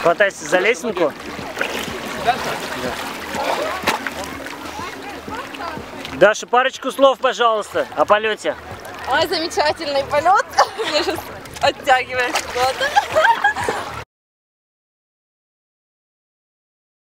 Хватайся за лесенку. Да. Даша, парочку слов, пожалуйста, о полете. Ой, замечательный полет. Мне сейчас оттягивает куда-то.